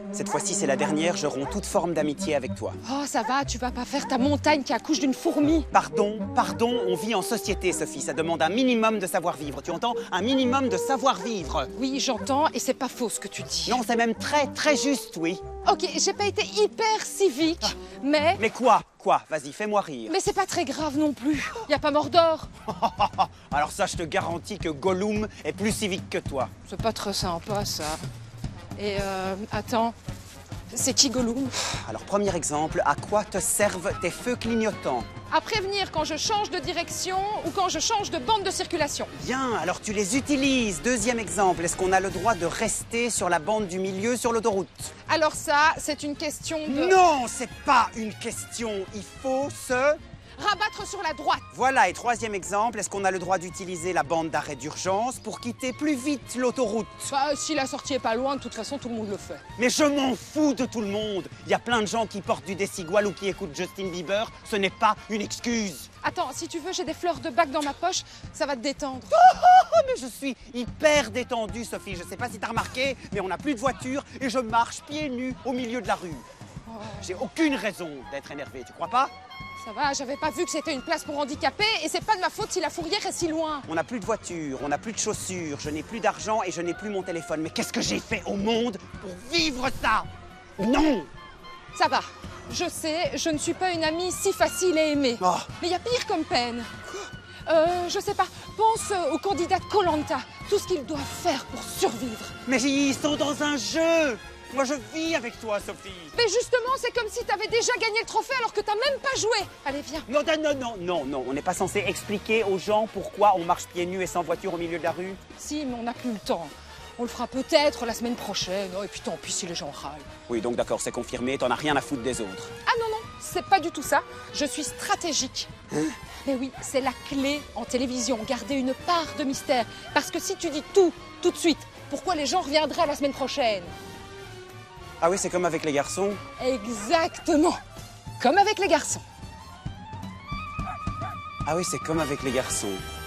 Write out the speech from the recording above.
Cette fois-ci, c'est la dernière, je romps toute forme d'amitié avec toi. Oh, ça va, tu vas pas faire ta montagne qui accouche d'une fourmi. Pardon, on vit en société, Sophie. Ça demande un minimum de savoir-vivre. Tu entends? Un minimum de savoir-vivre. Oui, j'entends, et c'est pas faux ce que tu dis. Non, c'est même très, très juste, oui. Ok, j'ai pas été hyper civique, mais... Mais quoi? Quoi? Vas-y, fais-moi rire. Mais c'est pas très grave non plus. Y a pas Mordor. Alors ça, je te garantis que Gollum est plus civique que toi. C'est pas très sympa, ça. Et attends, c'est qui Gollum? Alors, premier exemple, à quoi te servent tes feux clignotants? À prévenir quand je change de direction ou quand je change de bande de circulation. Bien, alors tu les utilises. Deuxième exemple, est-ce qu'on a le droit de rester sur la bande du milieu sur l'autoroute? Alors ça, c'est une question de... Non, c'est pas une question. Il faut se... Rabattre sur la droite. Voilà, et troisième exemple, est-ce qu'on a le droit d'utiliser la bande d'arrêt d'urgence pour quitter plus vite l'autoroute? Bah, si la sortie est pas loin, de toute façon, tout le monde le fait. Mais je m'en fous de tout le monde. Il y a plein de gens qui portent du Desigual ou qui écoutent Justin Bieber. Ce n'est pas une excuse. Attends, si tu veux, j'ai des fleurs de bac dans ma poche, ça va te détendre. Oh, mais je suis hyper détendue, Sophie. Je sais pas si t'as remarqué, mais on n'a plus de voiture et je marche pieds nus au milieu de la rue. J'ai aucune raison d'être énervé, tu crois pas? Ça va, j'avais pas vu que c'était une place pour handicapés et c'est pas de ma faute si la fourrière est si loin. On n'a plus de voiture, on n'a plus de chaussures, je n'ai plus d'argent et je n'ai plus mon téléphone. Mais qu'est-ce que j'ai fait au monde pour vivre ça? Non! Ça va, je sais, je ne suis pas une amie si facile à aimer. Oh. Mais il y a pire comme peine. Je sais pas, pense aux candidats de Koh-Lanta, tout ce qu'ils doivent faire pour survivre. Mais ils sont dans un jeu! Moi, je vis avec toi, Sophie. Mais justement, c'est comme si t'avais déjà gagné le trophée alors que t'as même pas joué. Allez, viens. Non, on n'est pas censé expliquer aux gens pourquoi on marche pieds nus et sans voiture au milieu de la rue. Si, mais on n'a plus le temps. On le fera peut-être la semaine prochaine. Oh, et puis tant pis si les gens râlent. Oui, donc d'accord, c'est confirmé, t'en as rien à foutre des autres. Ah non, c'est pas du tout ça. Je suis stratégique. Mais oui, c'est la clé en télévision. Garder une part de mystère. Parce que si tu dis tout de suite, pourquoi les gens reviendraient la semaine prochaine? Ah oui, c'est comme avec les garçons? Exactement. Comme avec les garçons. Ah oui, c'est comme avec les garçons.